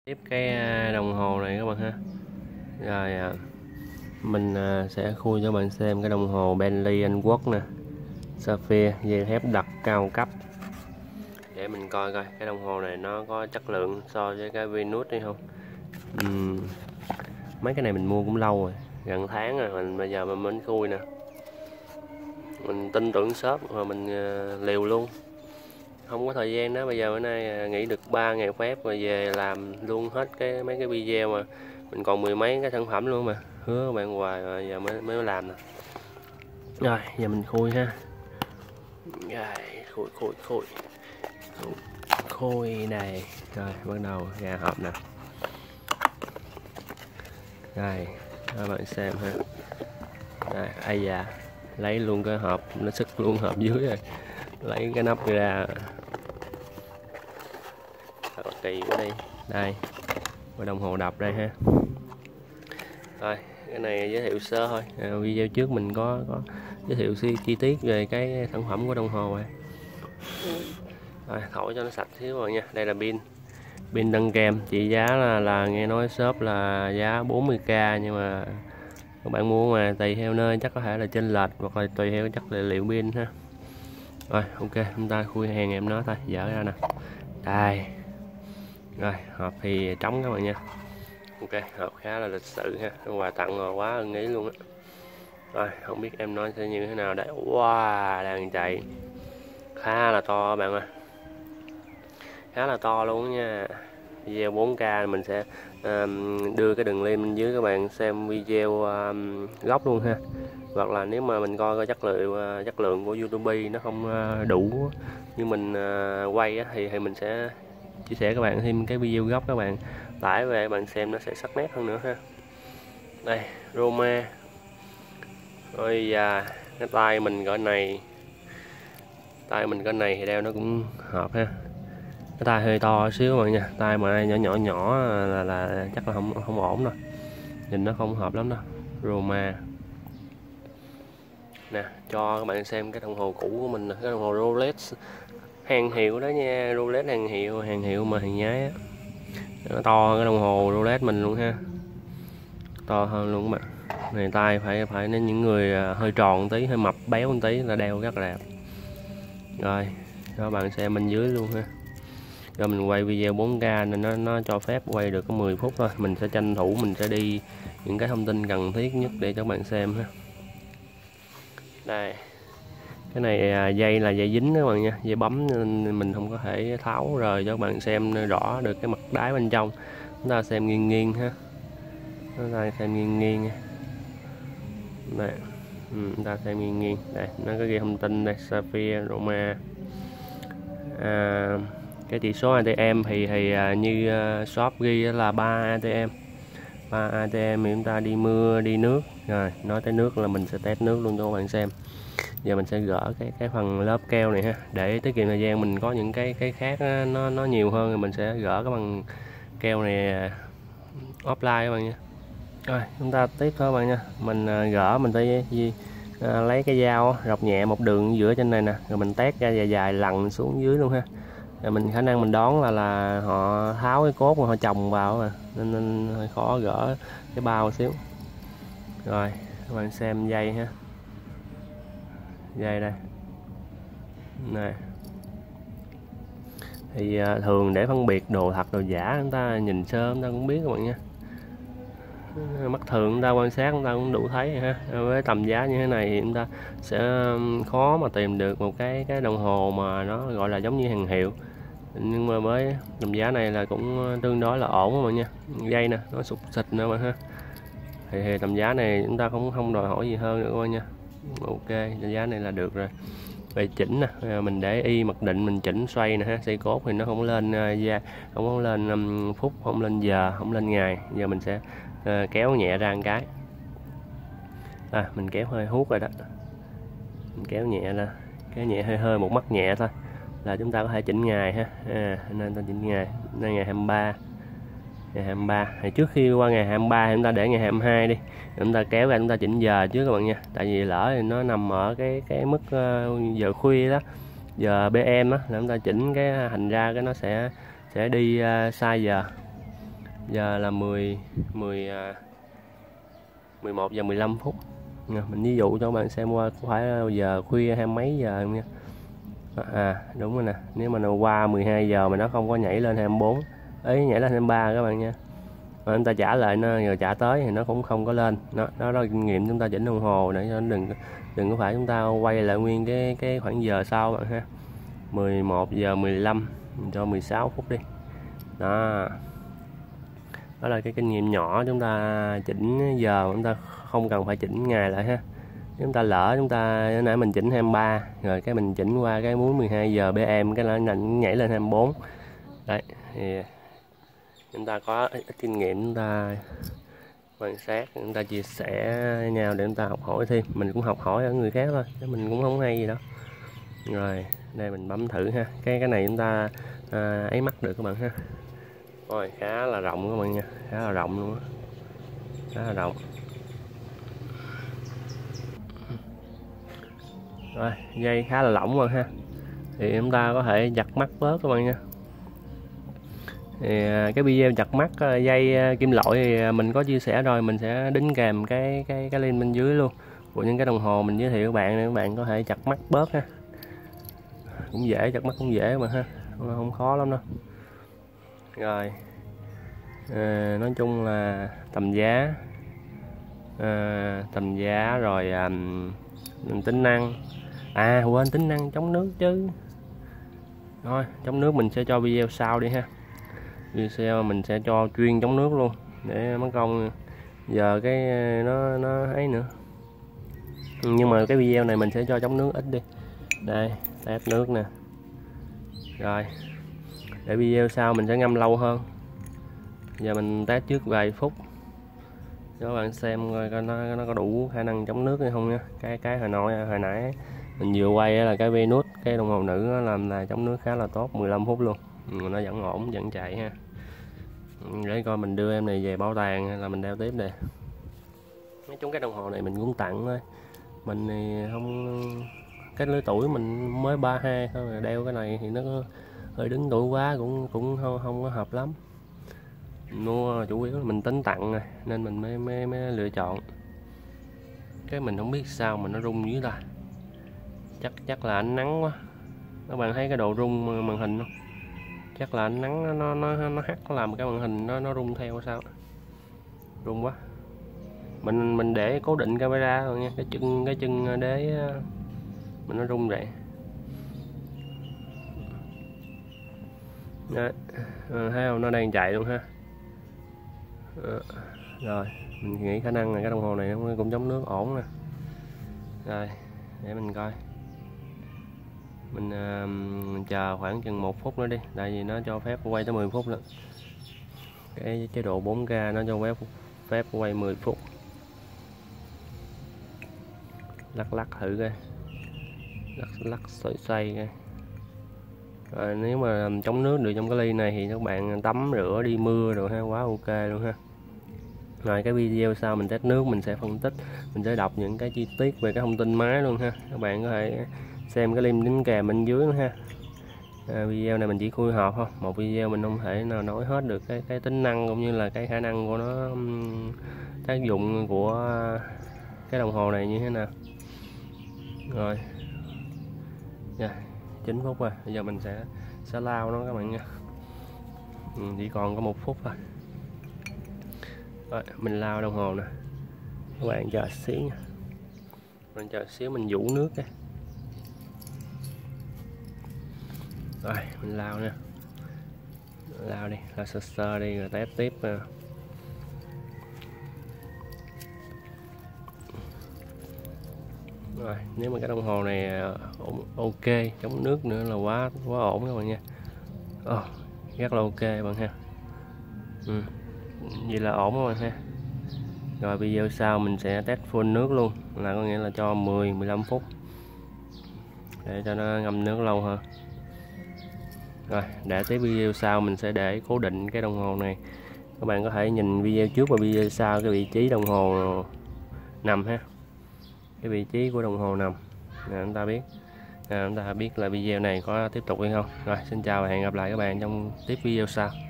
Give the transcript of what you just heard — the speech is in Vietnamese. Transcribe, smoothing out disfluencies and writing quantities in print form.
Tiếp cái đồng hồ này các bạn ha. Rồi mình sẽ khui cho bạn xem cái đồng hồ Bentley Anh Quốc nè, Sapphire dây thép đặc cao cấp, để mình coi coi cái đồng hồ này nó có chất lượng so với cái Venus hay không. Mấy cái này mình mua cũng lâu rồi, gần tháng rồi, bây giờ mình mới khui nè. Mình tin tưởng shop mà mình liều luôn, không có thời gian đó. Bây giờ bữa nay nghỉ được 3 ngày phép rồi về làm luôn hết mấy cái video, mà mình còn mười mấy cái sản phẩm luôn mà hứa các bạn hoài, rồi giờ mới làm nè. Rồi giờ mình khui ha. Rồi khui này. Rồi bắt đầu ra hộp nè. Rồi các bạn xem ha. Rồi, ai da, lấy luôn cái hộp, nó sức luôn hộp dưới rồi, lấy cái nắp ra. Thật kỳ quá đi. Đây, cái đồng hồ đập đây ha. Rồi cái này giới thiệu sơ thôi. Video trước mình có giới thiệu chi tiết về cái sản phẩm của đồng hồ này. Rồi thổi cho nó sạch xíu rồi nha. Đây là pin đăng kèm, trị giá là nghe nói shop là giá 40k, nhưng mà các bạn mua mà tùy theo nơi chắc có thể là chênh lệch, hoặc là tùy theo chất liệu pin ha. Rồi ok, chúng ta khui hàng em nó thôi, dỡ ra nè. Đây. Rồi hộp thì trống các bạn nha. Ok, hộp khá là lịch sự ha, quà tặng quá ưng ý luôn á. Rồi không biết em nói sẽ như thế nào đây. Wow, đang chạy khá là to các bạn ơi, khá là to luôn nha. Video 4K mình sẽ đưa cái đường link bên dưới các bạn xem video gốc luôn ha. Hoặc là nếu mà mình coi chất lượng của YouTube nó không đủ như mình quay á, thì mình sẽ chia sẻ các bạn thêm cái video gốc, các bạn tải về các bạn xem nó sẽ sắc nét hơn nữa ha. Đây Roma. Ôi da, cái tay mình cỡ này thì đeo nó cũng hợp ha. Cái tay hơi to xíu mà nha, tay mà nhỏ là chắc là không ổn đâu, nhìn nó không hợp lắm đâu. Roma nè, cho các bạn xem cái đồng hồ cũ của mình, cái đồng hồ Rolex hàng hiệu đó nha. Rolex hàng hiệu mà hàng nhái á, nó to hơn cái đồng hồ Rolex mình luôn ha, to hơn luôn các bạn. Này tay phải nên những người hơi tròn một tí, hơi mập béo một tí là đeo rất là đẹp. Rồi các bạn xem bên dưới luôn ha. Rồi mình quay video 4K nên nó cho phép quay được có 10 phút thôi. Mình sẽ tranh thủ, mình sẽ đi những cái thông tin cần thiết nhất để cho các bạn xem ha. Đây, cái này dây là dây dính đó các bạn nha, dây bấm nên mình không có thể tháo rời cho các bạn xem rõ được cái mặt đáy bên trong. Chúng ta xem nghiêng ha, chúng ta xem nghiêng nha. Đây, chúng ta xem nghiêng. Đây, nó có ghi thông tin đây, Sapphire, Roma. Cái chỉ số ATM thì như shop ghi là 3 ATM. 3 ATM thì chúng ta đi mưa đi nước. Rồi nói tới nước là mình sẽ test nước luôn cho các bạn xem. Giờ mình sẽ gỡ cái phần lớp keo này ha, để tiết kiệm thời gian. Mình có những cái khác nó nhiều hơn thì mình sẽ gỡ cái bằng keo này offline các bạn nha. Rồi chúng ta tiếp thôi các bạn nha. Mình gỡ, mình phải lấy cái dao rọc nhẹ một đường giữa trên này nè, rồi mình tét ra dài lằn xuống dưới luôn ha. Rồi mình khả năng mình đoán là họ tháo cái cốt mà họ trồng vào mà, nên hơi khó gỡ cái bao xíu. Rồi các bạn xem dây ha, dây đây này. Thì thường để phân biệt đồ thật đồ giả, chúng ta nhìn sơ chúng ta cũng biết các bạn nha. Mắt thường chúng ta quan sát chúng ta cũng đủ thấy ha. Với tầm giá như thế này thì chúng ta sẽ khó mà tìm được một cái đồng hồ mà nó gọi là giống như hàng hiệu, nhưng mà với tầm giá này là cũng tương đối là ổn các bạn nha. Dây nè, nó sụp xịt nữa mà ha. Thì tầm giá này chúng ta không đòi hỏi gì hơn nữa các bạn nha. Ok, giá này là được rồi. Về chỉnh nè, mình để y mặc định, mình chỉnh xoay nè ha, xoay cốt thì nó không lên không có lên phút, không lên giờ, không lên ngày. Giờ mình sẽ kéo nhẹ ra một cái. Mình kéo hơi hút rồi đó, mình kéo nhẹ ra, kéo nhẹ hơi một mắt nhẹ thôi là chúng ta có thể chỉnh ngày ha. Nên ta chỉnh ngày, đây ngày 23. Ngày 23 thì trước khi qua ngày 23 thì chúng ta để ngày 22 đi, chúng ta kéo ra chúng ta chỉnh giờ trước các bạn nha. Tại vì lỡ thì nó nằm ở cái mức giờ khuya đó, giờ PM á, là chúng ta chỉnh cái hành ra cái nó sẽ đi sai giờ. giờ là 11 giờ 15 phút. Mình ví dụ cho các bạn xem qua có phải giờ khuya hay mấy giờ không nha. Đúng rồi nè, nếu mà nó qua 12 giờ mà nó không có nhảy lên 24 ấy, nhảy lên 23 các bạn nha, mà chúng ta trả lại nó rồi trả tới thì nó cũng không có lên. Đó là kinh nghiệm chúng ta chỉnh đồng hồ để cho đừng có phải chúng ta quay lại nguyên cái khoảng giờ sau bạn ha. 11 giờ 15 cho 16 phút đi. Đó là cái kinh nghiệm nhỏ chúng ta chỉnh giờ, chúng ta không cần phải chỉnh ngày lại ha. Chúng ta lỡ chúng ta nãy mình chỉnh 23 rồi cái mình chỉnh qua cái muốn 12 giờ PM cái nó nhảy lên 24. Đấy thì chúng ta có ít kinh nghiệm, chúng ta quan sát, chúng ta chia sẻ với nhau để chúng ta học hỏi thêm. Mình cũng học hỏi ở người khác thôi chứ mình cũng không hay gì đâu. Rồi đây mình bấm thử ha, cái này chúng ta ấy mắt được các bạn ha. Rồi khá là rộng các bạn nha, khá là rộng luôn á, khá là rộng. Rồi dây khá là lỏng rồi ha, thì chúng ta có thể giặt mắt bớt các bạn nha. Thì cái video chặt mắt dây kim loại thì mình có chia sẻ rồi, mình sẽ đính kèm cái link bên dưới luôn của những cái đồng hồ mình giới thiệu các bạn, để các bạn có thể chặt mắt bớt ha. Cũng dễ, chặt mắt cũng dễ mà ha, không khó lắm đâu. Rồi nói chung là tầm giá rồi tính năng, quên tính năng chống nước chứ. Thôi chống nước mình sẽ cho video sau đi ha, video mình sẽ cho chuyên chống nước luôn để mất công giờ cái nó ấy nữa. Nhưng mà cái video này mình sẽ cho chống nước ít đi. Đây test nước nè, rồi để video sau mình sẽ ngâm lâu hơn. Giờ mình test trước vài phút cho các bạn xem coi nó có đủ khả năng chống nước hay không nha. Cái hồi nãy mình vừa quay là cái Venus, cái đồng hồ nữ làm là chống nước khá là tốt, 15 phút luôn, nó vẫn ổn, vẫn chạy ha. Để coi mình đưa em này về bảo tàng hay là mình đeo tiếp nè. Nói chung cái đồng hồ này mình cũng tặng thôi, mình thì không, cái lứa tuổi mình mới 32 thôi, đeo cái này thì nó hơi đứng tuổi quá, cũng không có hợp lắm. Mua chủ yếu là mình tính tặng này nên mình mới lựa chọn. Cái mình không biết sao mà nó rung dữ ta, chắc là ánh nắng quá. Các bạn thấy cái độ rung màn hình không? Chắc là ánh nắng nó hắt làm cái màn hình nó rung theo sao, rung quá. Mình để cố định camera rồi nha, cái chân đế mình nó rung vậy. Đấy, thấy không, nó đang chạy luôn ha. Rồi mình nghĩ khả năng là cái đồng hồ này nó cũng chống nước ổn nè. Rồi để mình coi, mình chờ khoảng chừng 1 phút nữa đi, tại vì nó cho phép quay tới 10 phút lận. Cái chế độ 4K nó cho phép quay 10 phút. Lắc thử coi, lắc xoay coi. Rồi nếu mà chống nước được trong cái ly này thì các bạn tắm rửa đi mưa rồi ha, quá ok luôn ha. Rồi cái video sau mình test nước, mình sẽ phân tích, mình sẽ đọc những cái chi tiết về cái thông tin máy luôn ha. Các bạn có thể xem cái link đính kèm bên dưới nữa ha. Video này mình chỉ khui hộp thôi, một video mình không thể nào nói hết được cái tính năng cũng như là cái khả năng của nó, tác dụng của cái đồng hồ này như thế nào. Rồi 9 phút rồi, bây giờ mình sẽ lao nó các bạn nha. Chỉ còn có 1 phút thôi. Rồi mình lao đồng hồ nè, các bạn chờ xíu nha, mình chờ xíu mình vũ nước đây. Rồi mình lao nha, lao đi, lao sơ đi rồi test tiếp. Rồi nếu mà cái đồng hồ này ok, chống nước nữa là quá ổn các bạn nha. Rất là ok bạn ha. Vậy là ổn các bạn ha. Rồi video sau mình sẽ test full nước luôn, là có nghĩa là cho 10-15 phút để cho nó ngâm nước lâu hơn. Rồi để tới video sau mình sẽ để cố định cái đồng hồ này. Các bạn có thể nhìn video trước và video sau cái vị trí đồng hồ nằm ha, cái vị trí của đồng hồ nằm để chúng ta biết là video này có tiếp tục hay không. Rồi xin chào và hẹn gặp lại các bạn trong tiếp video sau.